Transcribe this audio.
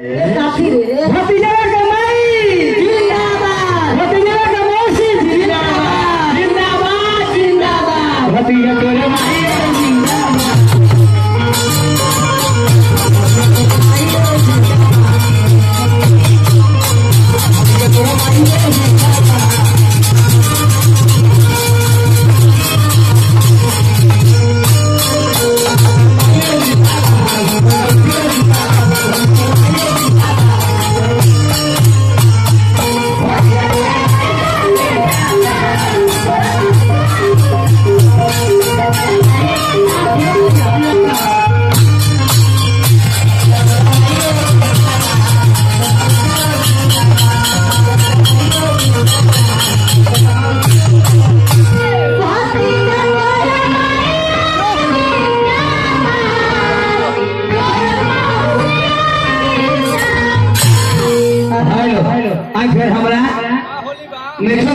भतीजा का माई जिंदाबाद, भतीजा का मौसी जिंदाबाद, जिंदाबाद जिंदाबाद, भतीजा का माई फिर हमारा